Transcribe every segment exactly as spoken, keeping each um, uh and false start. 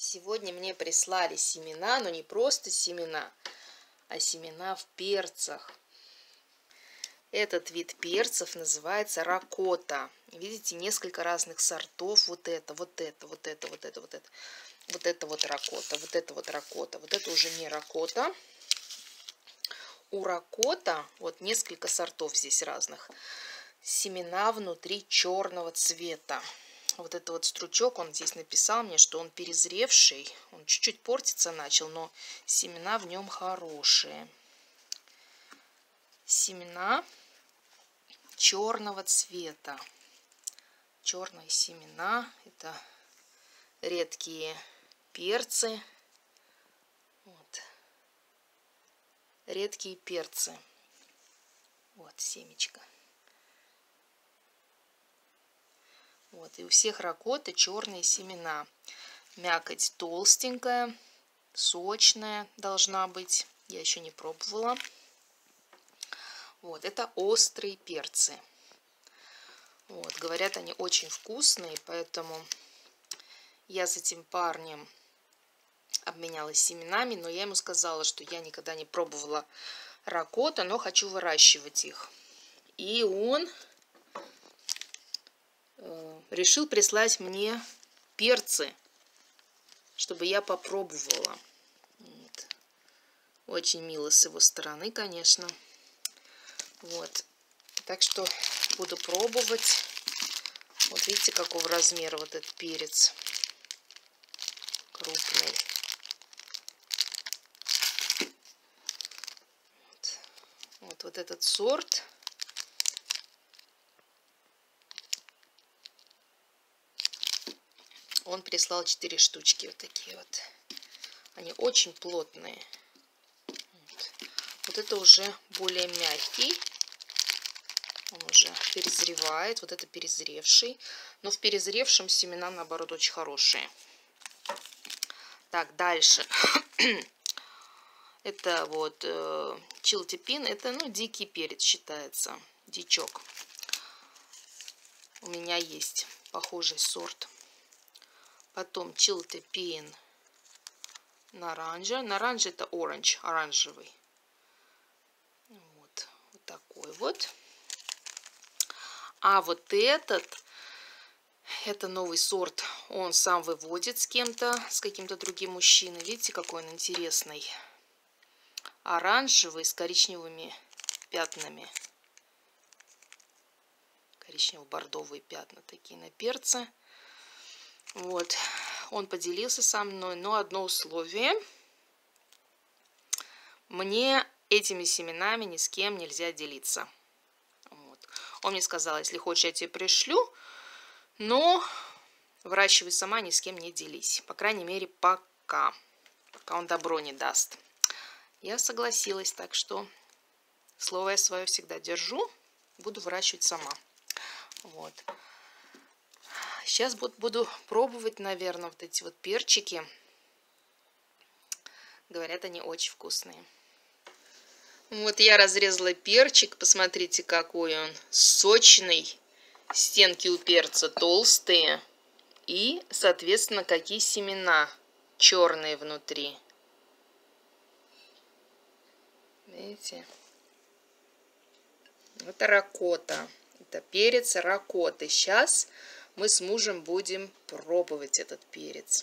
Сегодня мне прислали семена, но не просто семена, а семена в перцах. Этот вид перцев называется ракота. Видите, несколько разных сортов. Вот это, вот это, вот это, вот это, вот это. Вот это вот ракота, вот это вот ракота. Вот это уже не ракота. У ракота вот несколько сортов здесь разных. Семена внутри черного цвета. Вот этот вот стручок, он здесь написал мне, что он перезревший. Он чуть-чуть портиться начал, но семена в нем хорошие. Семена черного цвета. Черные семена. Это редкие перцы. Вот. Редкие перцы. Вот семечко. Вот, и у всех ракоты черные семена. Мякоть толстенькая, сочная должна быть. Я еще не пробовала. Вот, это острые перцы. Вот, говорят, они очень вкусные, поэтому я с этим парнем обменялась семенами, но я ему сказала, что я никогда не пробовала ракота, но хочу выращивать их. И он решил прислать мне перцы, чтобы я попробовала. Вот. Очень мило с его стороны, конечно. Вот. Так что буду пробовать. Вот видите, какого размера вот этот перец. Крупный. Вот, вот, вот этот сорт. Он прислал четыре штучки, вот такие вот. Они очень плотные. Вот. Вот это уже более мягкий. Он уже перезревает. Вот это перезревший. Но в перезревшем семена, наоборот, очень хорошие. Так, дальше. Это вот э, чилтепин. Это, ну, дикий перец считается. Дичок. У меня есть похожий сорт. Потом чилтепин наранжа. Наранжа это оранж, оранжевый. Вот, вот такой вот. А вот этот, это новый сорт. Он сам выводит с кем-то, с каким-то другим мужчиной. Видите, какой он интересный. Оранжевый с коричневыми пятнами. Коричнево-бордовые пятна такие на перце. Вот, он поделился со мной, но одно условие. Мне этими семенами ни с кем нельзя делиться. Вот. Он мне сказал, если хочешь, я тебе пришлю, но выращивай сама, ни с кем не делись. По крайней мере, пока. Пока он добро не даст. Я согласилась, так что слово я свое всегда держу. Буду выращивать сама. Вот. Сейчас буду пробовать, наверное, вот эти вот перчики. Говорят, они очень вкусные. Вот я разрезала перчик. Посмотрите, какой он сочный. Стенки у перца толстые. И, соответственно, какие семена черные внутри. Видите? Это ракота. Это перец ракоты. Сейчас мы с мужем будем пробовать этот перец.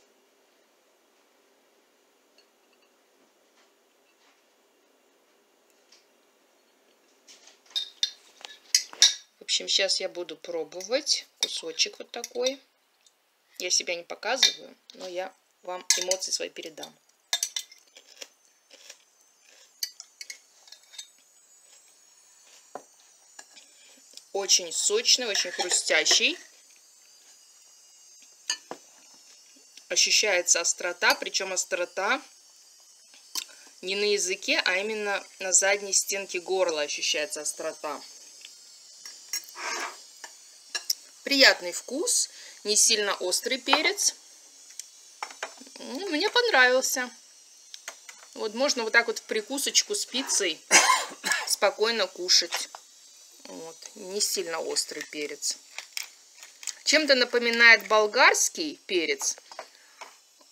В общем, сейчас я буду пробовать кусочек вот такой. Я себя не показываю, но я вам эмоции свои передам. Очень сочный, очень хрустящий. Ощущается острота, причем острота не на языке, а именно на задней стенке горла ощущается острота. Приятный вкус, не сильно острый перец. Мне понравился. Вот можно вот так вот в прикусочку с пиццей спокойно кушать. Вот. Не сильно острый перец. Чем-то напоминает болгарский перец.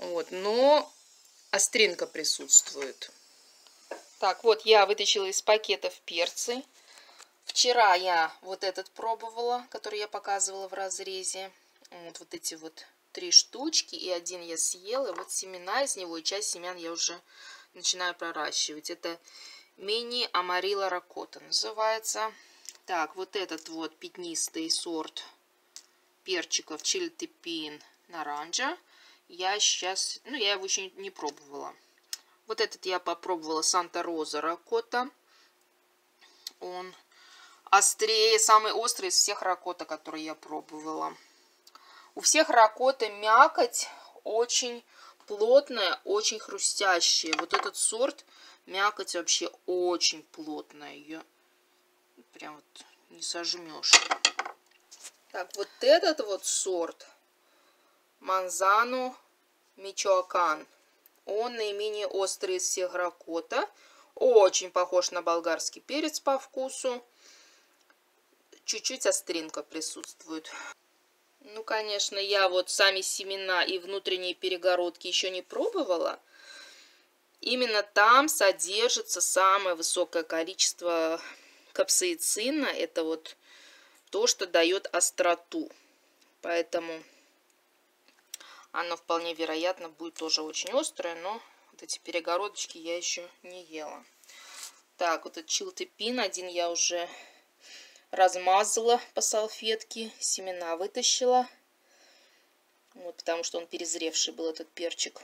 Вот, но остринка присутствует. Так, вот я вытащила из пакетов перцы. Вчера я вот этот пробовала, который я показывала в разрезе. Вот, вот эти вот три штучки, и один я съела. Вот семена из него, и часть семян я уже начинаю проращивать. Это мини Амарилла Ракота называется. Так, вот этот вот пятнистый сорт перчиков Чилтепин Наранджа. Я сейчас, ну я его еще не пробовала. Вот этот я попробовала Санта Роза Ракота. Он острее, самый острый из всех ракота, которые я пробовала. У всех ракоты мякоть очень плотная, очень хрустящая. Вот этот сорт мякоть вообще очень плотная. Ее прям вот не сожмешь. Так, вот этот вот сорт Манзано Мичоакан. Он наименее острый из всех ракота. Очень похож на болгарский перец по вкусу. Чуть-чуть остринка присутствует. Ну, конечно, я вот сами семена и внутренние перегородки еще не пробовала. Именно там содержится самое высокое количество капсаицина. Это вот то, что дает остроту. Поэтому оно вполне вероятно будет тоже очень острое, но вот эти перегородочки я еще не ела. Так, вот этот Чилтепин один я уже размазала по салфетке, семена вытащила. Вот, потому что он перезревший был, этот перчик.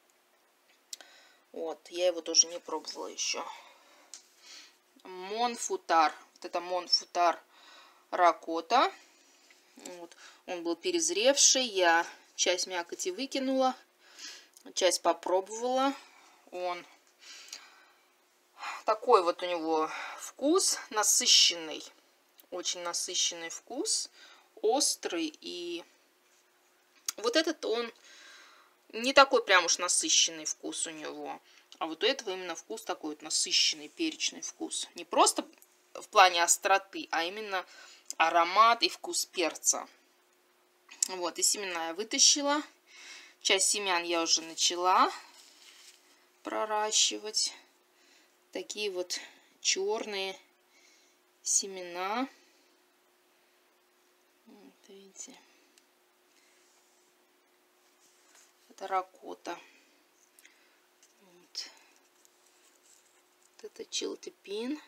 Вот, я его тоже не пробовала еще. Монфутар. Вот это Монфутар Ракота. Вот, он был перезревший, я часть мякоти выкинула, часть попробовала. Он такой вот у него вкус насыщенный, очень насыщенный вкус, острый. И вот этот он не такой прям уж насыщенный вкус у него, а вот у этого именно вкус такой вот насыщенный, перечный вкус. Не просто в плане остроты, а именно аромат и вкус перца. Вот, и семена я вытащила. Часть семян я уже начала проращивать. Такие вот черные семена. Вот, видите. Это ракота. Вот. Вот это Чилтепин.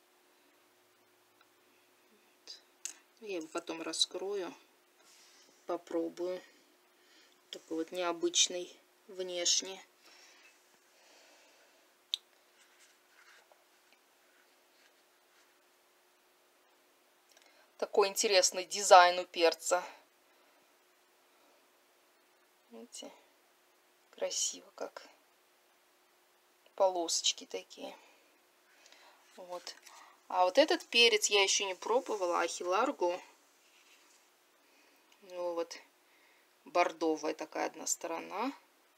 Вот. Я его потом раскрою. Попробую. Такой вот необычный внешне. Такой интересный дизайн у перца. Видите? Красиво как. Полосочки такие. Вот. А вот этот перец я еще не пробовала. Ахилларгу. Ну вот, бордовая такая одна сторона.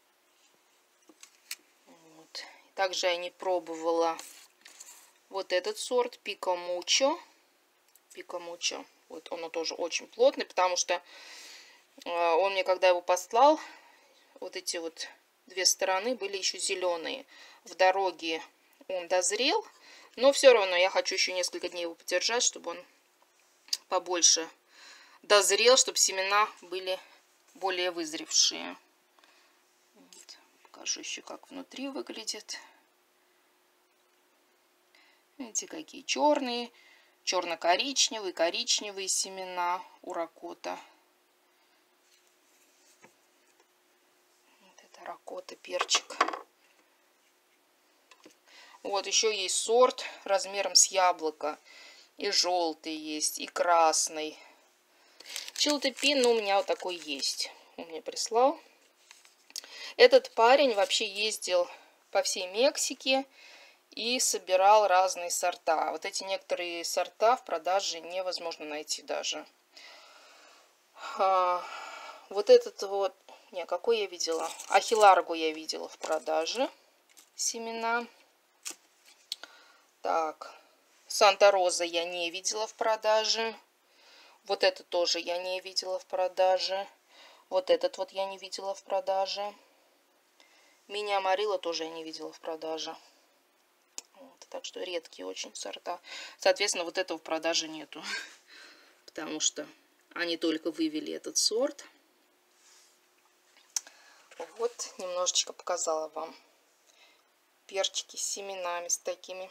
Вот. Также я не пробовала вот этот сорт Пико Мучо. Пико Мучо. Вот он тоже очень плотный, потому что он мне, когда его послал, вот эти вот две стороны были еще зеленые. В дороге он дозрел, но все равно я хочу еще несколько дней его подержать, чтобы он побольше дозрел, чтобы семена были более вызревшие. Вот. Покажу еще, как внутри выглядит. Видите, какие черные, черно-коричневые, коричневые семена у ракота. Вот это ракота, перчик. Вот еще есть сорт размером с яблоко. И желтый есть, и красный. Чилтепин, ну, у меня вот такой есть. Он мне прислал. Этот парень вообще ездил по всей Мексике и собирал разные сорта. Вот эти некоторые сорта в продаже невозможно найти даже. А, вот этот вот... Не, какой я видела? Ахилларгу я видела в продаже. Семена. Так. Санта Роза я не видела в продаже. Вот это тоже я не видела в продаже. Вот этот вот я не видела в продаже. Мини-амарилла тоже я не видела в продаже. Вот, так что редкие очень сорта. Соответственно, вот этого в продаже нету. Потому что они только вывели этот сорт. Вот, немножечко показала вам перчики с семенами, с такими.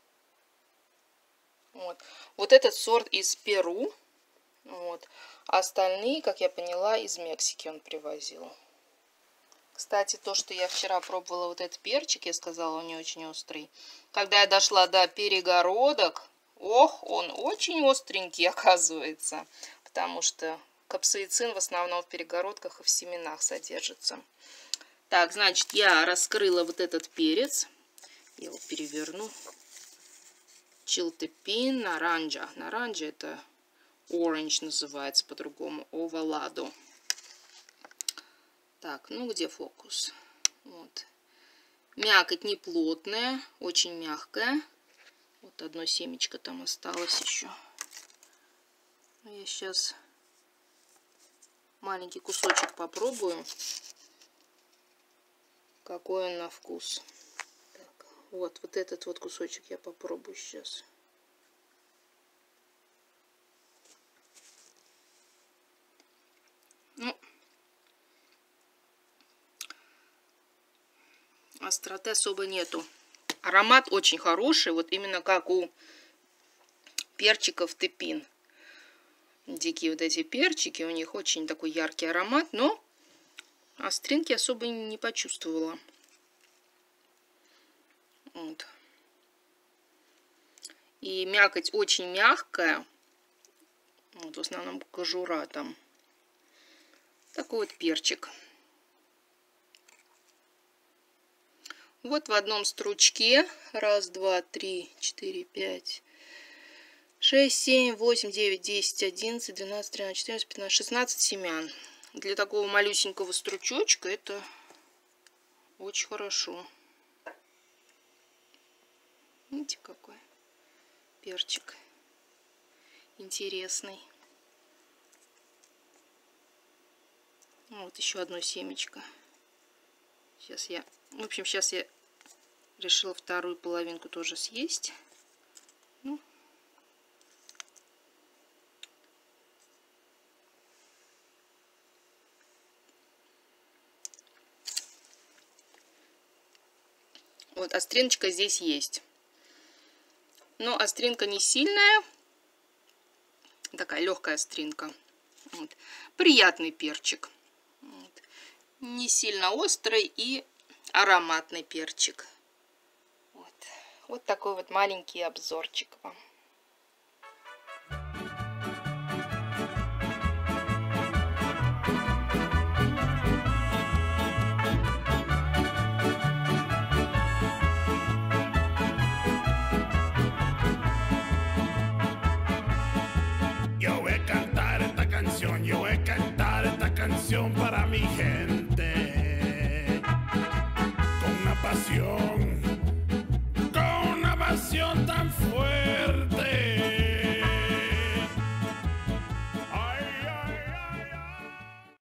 Вот, вот этот сорт из Перу. Вот. А остальные, как я поняла, из Мексики он привозил. Кстати, то, что я вчера пробовала вот этот перчик, я сказала, он не очень острый. Когда я дошла до перегородок, ох, он очень остренький, оказывается. Потому что капсаицин в основном в перегородках и в семенах содержится. Так, значит, я раскрыла вот этот перец. Я его переверну. Чилтепин наранджа. Наранджа это orange называется по-другому. Оваладо. Так, ну где фокус? Вот. Мякоть не плотная, очень мягкая. Вот одно семечко там осталось еще. Я сейчас маленький кусочек попробую. Какой он на вкус. Так, вот, вот этот вот кусочек я попробую сейчас. Ну, остроты особо нету. Аромат очень хороший, вот именно как у перчиков тепин. Дикие вот эти перчики, у них очень такой яркий аромат, но остринки особо не почувствовала. Вот. И мякоть очень мягкая. Вот в основном кожура там. Такой вот перчик. Вот в одном стручке. Раз, два, три, четыре, пять, шесть, семь, восемь, девять, десять, одиннадцать, двенадцать, тринадцать, четырнадцать, пятнадцать, шестнадцать семян. Для такого малюсенького стручочка это очень хорошо. Видите, какой перчик интересный. Вот еще одно семечко. Сейчас я, в общем, сейчас я решила вторую половинку тоже съесть. Ну. Вот, остриночка здесь есть. Но остринка не сильная. Такая легкая остринка. Вот. Приятный перчик. Вот. Не сильно острый и ароматный перчик. Вот. Вот такой вот маленький обзорчик вам. Yo voy a cantar esta canción para mi gente.